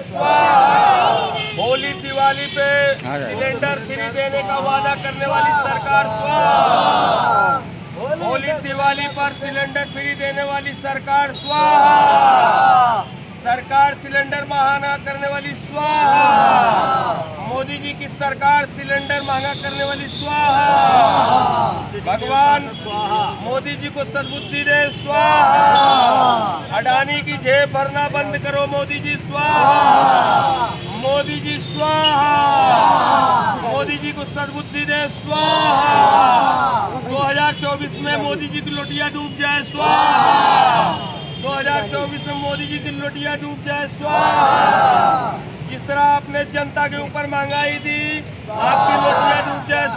स्वाहा। होली दिवाली पे cylinder free देने का वादा करने वाली सरकार स्वाहा। होली दिवाली पर सिलेंडर फ्री देने वाली सरकार स्वाहा। सरकार सिलेंडर महंगा करने वाली स्वाहा। मोदी जी की सरकार सिलेंडर महंगा करने वाली स्वाहा। भगवान मोदी जी को सद्बुद्धि दे स्वाहा। अडानी की जेब भरना बंद करो मोदी जी स्वाहा। मोदी जी स्वाहा। मोदी जी को सद्बुद्धि दे स्वाहा। 2024 में मोदी जी की लोटिया डूब जाए स्वाहा। 2024 में मोदी जी की लोटिया डूब जाए स्वाहा। जिस तरह आपने जनता के ऊपर महंगाई दी, आपकी लोटिया डूब जाए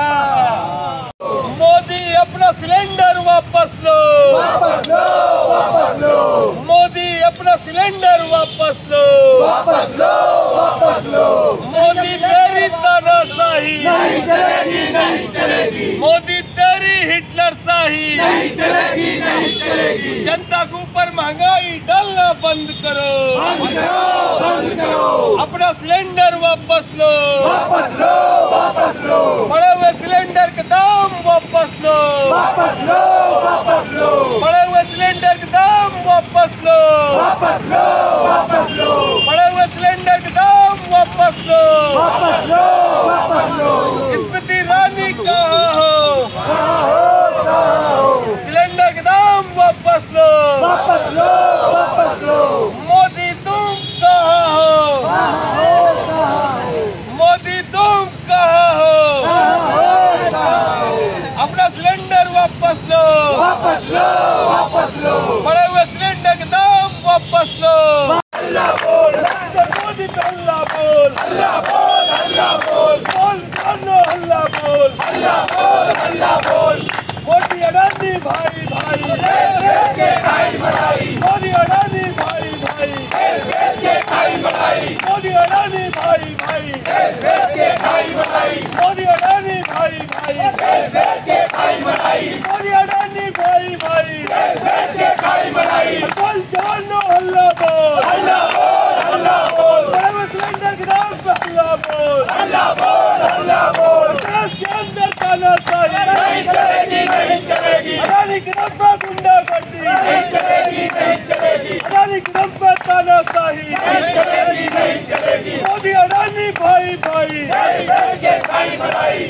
स्वाहा। मोदी अपना सिलेंडर वापस लो, वापस लो, वापस लो। मोदी अपना सिलेंडर वापस लो, वापस लो, वापस लो। मोदी तेरी तानाशाही नहीं चलेगी, नहीं चलेगी। मोदी तेरी हिटलर शाही नहीं चलेगी, नहीं चलेगी। जनता के ऊपर महंगाई डालना बंद करो, बंद करो, बंद करो। अपना सिलेंडर वापस लो, वापस लो, वापस लो। बढ़े हुए सिलेंडर के दाम वापस लो, वापस लो, वापस लो। बढ़े हुए सिलेंडर के दाम वापस लो, वापस लो, वापस लो। बढ़े हुए सिलेंडर के दाम वापस लो। वापस लो, वापस लो। स्मृति ईरानी कहाँ हो? कहाँ हो, कहाँ हो? सिलेंडर के दाम वापस लो, वापस लो, वापस लो। मोदी तुम कहाँ हो? कहाँ हो, कहाँ हो? मोदी तुम कहाँ हो? कहाँ हो, कहाँ हो? अपना सिलेंडर वापस लो, वापस लो, वापस लो। बढ़े हुए सिलेंडर के दाम वापस लो। अल्लाह बोल, मोदी पे अल्लाह बोल, अल्लाह बोल, अल्लाह बोल। बोल जानो अल्लाह बोल, अल्लाह बोल, अल्लाह बोल। मोदी अडानी भाई भाई, देश देश के खाई बढ़ाई, मोदी अडानी भाई भाई, देश देश के खाई बढ़ाई, मोदी अडानी भाई भाई, देश देश के खाई बढ़ाई, मोदी अडानी भाई भाई, देश देश के खाई बढ़ाई, मोदी अडानी भाई भाई, देश देश के खाई बढ़ाई। बोल जानो अल्लाह बोल, अल्लाह बोल, अल्लाह बोल। बढ़े हुए सिलेंडर के दाम पे अल्लाह बोल, अल्लाह बोल, अल्लाह बोल। देश के अंदर तानाशाही नहीं चलेगी, नहीं चलेगी। अडानी की दम पे गुंडागर्दी, नहीं चलेगी, नहीं चलेगी। अडानी की दम पे तानाशाही, नहीं चलेगी, नहीं चलेगी। मोदी अडानी भाई भाई। देश देश के खाई बढ़ाई।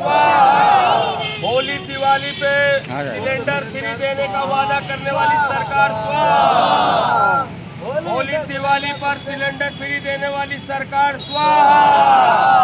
होली दिवाली पे सिलेंडर फ्री देने का वादा करने वाली सरकार स्वाहा। होली दिवाली पर सिलेंडर फ्री देने वाली सरकार स्वाहा।